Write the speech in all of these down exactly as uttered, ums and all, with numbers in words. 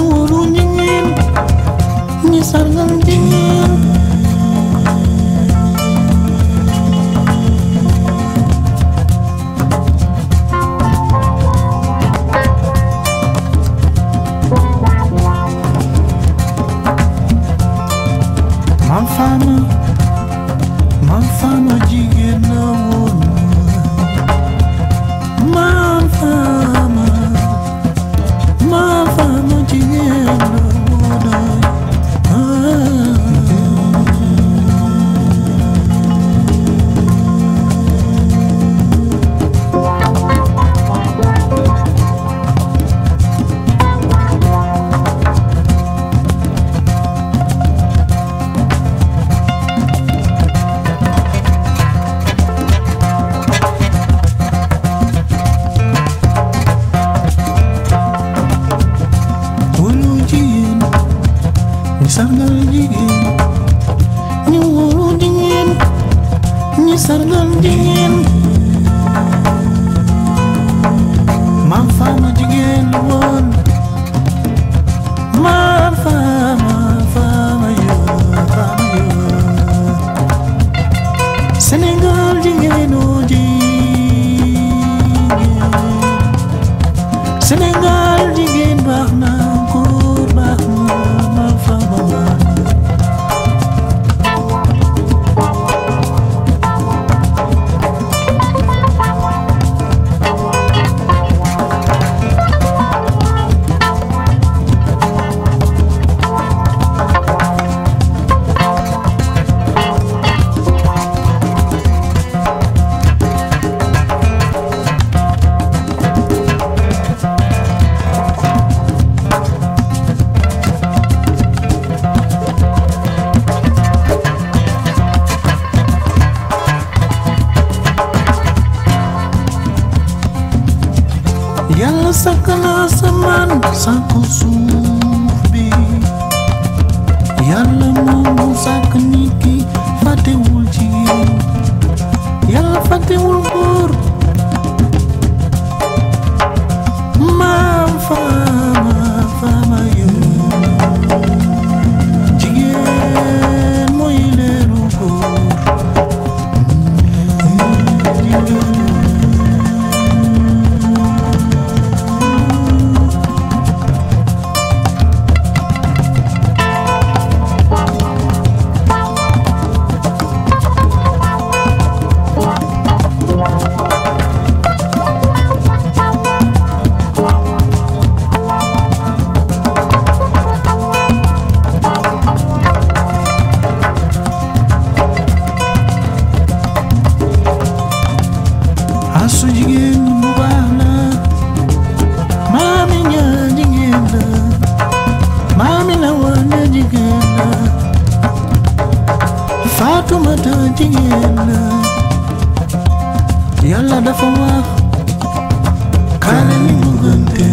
wóolu jigéen ñi sargal jigéen Mam Fama Mam Fama jigéen la woon Mam Fama Mam Fama jigéen la woon sargal jigéen ñu wóolu jigéen ñi sargal jigéen Mam Fama jigéen la woon Mam Fama Fama yoo Fama yoo Sénégal jigéenoo jigéen Sénégal jigéen baax na góor baax na Mam Fama Yàlla sàkk na asamaan sàkk suuf bi Yàlla moomu sàkk nit ki fàttewul jigéen Yàlla fàttewul góor Mam Fama Fama yoo jigéen mooy leeru góor Asu jigéen bu baax la Mami ñaa jigéen la Mami la wane jigéen la Faatumata jigéen la Yàlla dafa wax kaale ni bëggante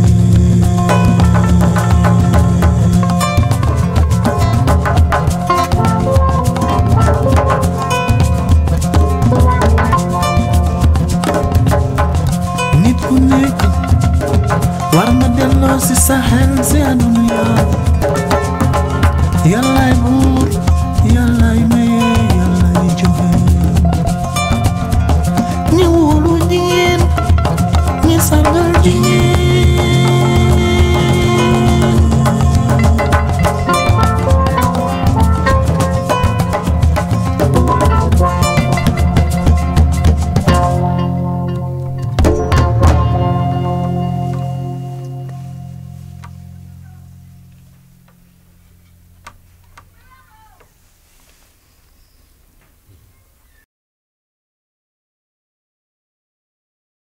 nit ku nekk war na delloo si sa xel si àdduna Yàllaay buur